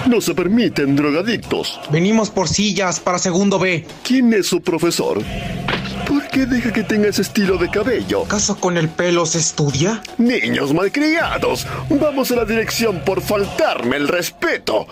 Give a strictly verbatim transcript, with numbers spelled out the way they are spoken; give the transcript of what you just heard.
No se permiten drogadictos. Venimos por sillas para segundo B. ¿Quién es su profesor? ¿Por qué deja que tenga ese estilo de cabello? ¿Acaso con el pelo se estudia? Niños malcriados, vamos a la dirección por faltarme el respeto.